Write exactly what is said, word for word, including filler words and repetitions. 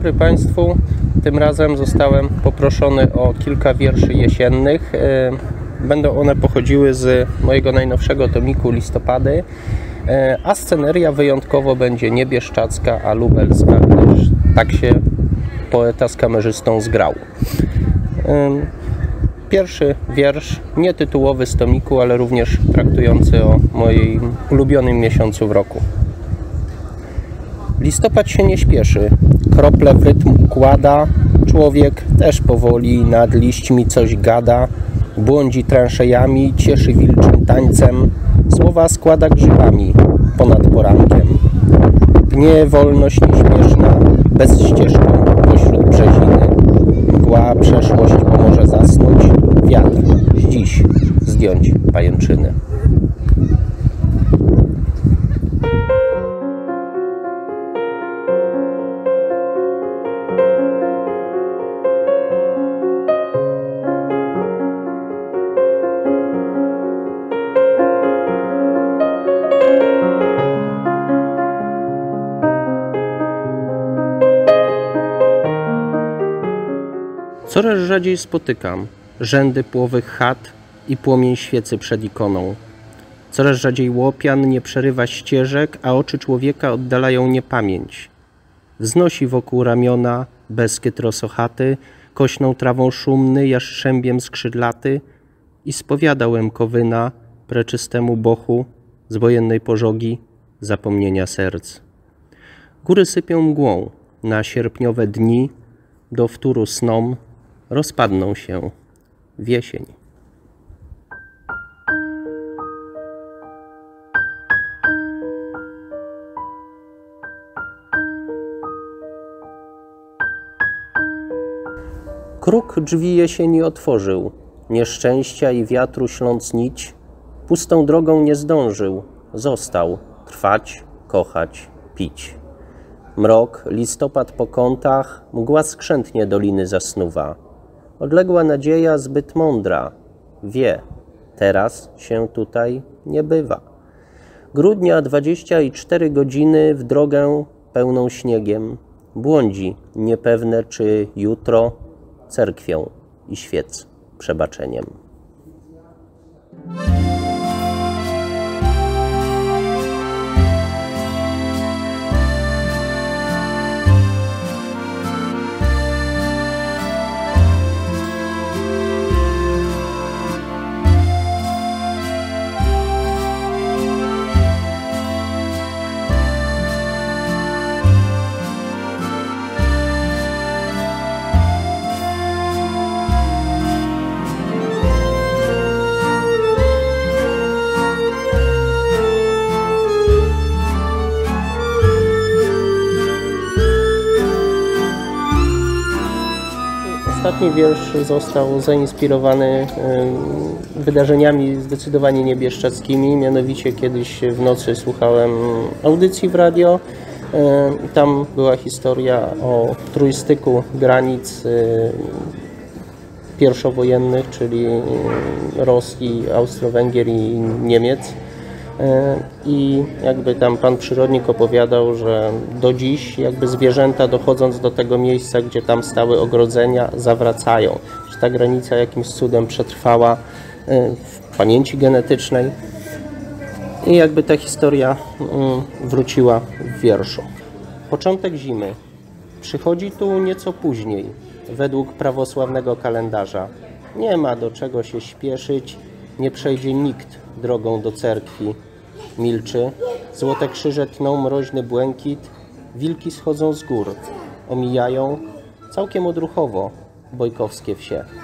dobry Państwu. Tym razem zostałem poproszony o kilka wierszy jesiennych. Będą one pochodziły z mojego najnowszego tomiku Listopady, a sceneria wyjątkowo będzie nie bieszczacka, a lubelska, gdyż tak się poeta z kamerzystą zgrał. Pierwszy wiersz, nie tytułowy z tomiku, ale również traktujący o moim ulubionym miesiącu w roku. Listopad się nie śpieszy, krople w rytm układa, człowiek też powoli nad liśćmi coś gada, błądzi transzejami, cieszy wilczym tańcem, słowa składa grzybami ponad porankiem. Pnie wolność nieśmieszna, bez ścieżką pośród brzeziny, mgła przeszłość pomoże zasnąć, wiatr dziś zdjąć pajęczyny. Coraz rzadziej spotykam rzędy płowych chat i płomień świecy przed ikoną. Coraz rzadziej łopian nie przerywa ścieżek, a oczy człowieka oddalają niepamięć. Wznosi wokół ramiona Beskid rosochaty, kośną trawą szumny, jaszczębiem skrzydlaty i spowiada łemkowyna preczystemu bochu z wojennej pożogi zapomnienia serc. Góry sypią mgłą na sierpniowe dni, do wtóru snom rozpadną się w jesień. Kruk drzwi jesieni otworzył, nieszczęścia i wiatru śląc nić, pustą drogą nie zdążył, został trwać, kochać, pić. Mrok, listopad po kątach, mgła skrzętnie doliny zasnuwa. Odległa nadzieja zbyt mądra, wie, teraz się tutaj nie bywa. Grudnia dwadzieścia cztery godziny w drogę pełną śniegiem, błądzi niepewne czy jutro cerkwią i świec przebaczeniem. Ostatni wiersz został zainspirowany wydarzeniami zdecydowanie niebieszczadzkimi. Mianowicie kiedyś w nocy słuchałem audycji w radio. Tam była historia o trójstyku granic pierwszowojennych, czyli Rosji, Austro-Węgier i Niemiec. I jakby tam pan przyrodnik opowiadał, że do dziś jakby zwierzęta, dochodząc do tego miejsca, gdzie tam stały ogrodzenia, zawracają. Że ta granica jakimś cudem przetrwała w pamięci genetycznej i jakby ta historia wróciła w wierszu. Początek zimy przychodzi tu nieco później, według prawosławnego kalendarza. Nie ma do czego się śpieszyć, nie przejdzie nikt drogą do cerkwi. Milczy, złote krzyże tną mroźny błękit, wilki schodzą z gór, omijają całkiem odruchowo bojkowskie wsie.